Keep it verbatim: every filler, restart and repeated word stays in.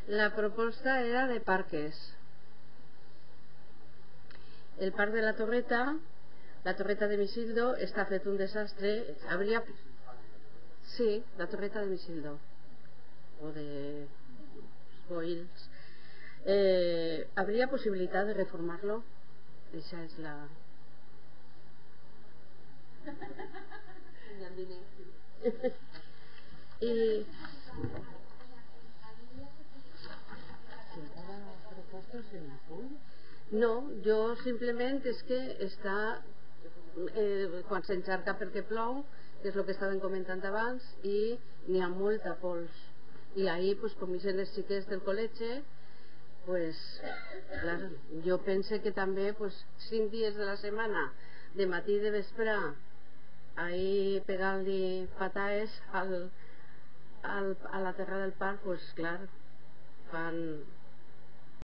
La proposta era de parques. El parc de la Torreta, la Torreta de Misildo, està fet un desastre. Habría... Sí, la Torreta de Misildo. O de Boils. Eh, ¿Habría posibilidad de reformarlo? Esa es la... y... No, jo simplement és que està eh, quan s'encharca perquè plou, que és el que estaven comentant abans, i n'hi ha molta pols, i ahir pues, com ixen les xiques del col·legi, pues, clar, jo pense que també pues, cinc dies de la setmana, de matí i de vespre, ahir pegant-li pataes al, al, a la terra del parc, pues clar, fan